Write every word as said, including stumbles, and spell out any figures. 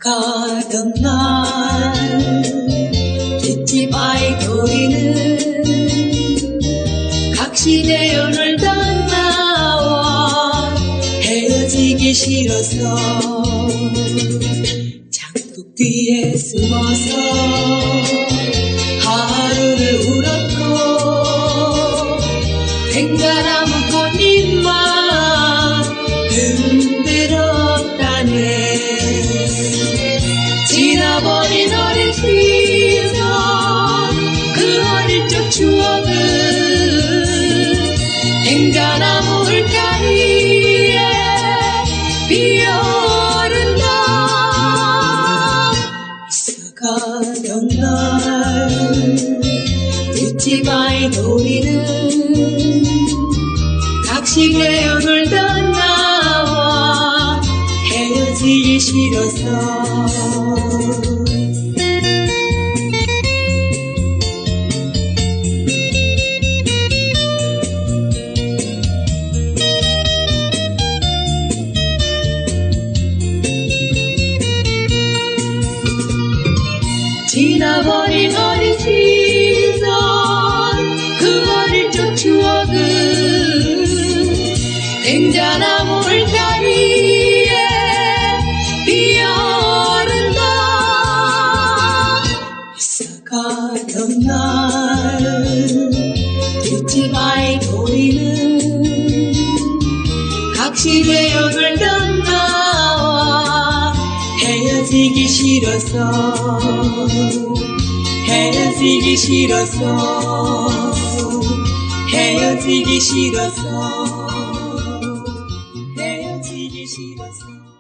가던 날 뒷집 아이돌이는 각시되어 놀던 나와 헤어지기 싫어서 장독 뒤에 숨어서 하루를 울었고 뱅가나무 꽃잎만 흔들었다네. 지나버린 어린 시절 그 어릴 적 추억은 뱅가나무 울타리에 피어오른다. 있어가던 날 뒷집 아이돌이는 각시되어 놀던 나와 헤어지기 싫어서 지나버린 어린 시절 그 어릴 적 추억은 뱅자나무 울타리에 피어오른다. 있어가던 날 뒷집 아이돌이는 각시되어 놀던 나와 헤어지기 싫어서 헤어지기 싫어서 헤어지기 싫어서 헤어지기 싫어서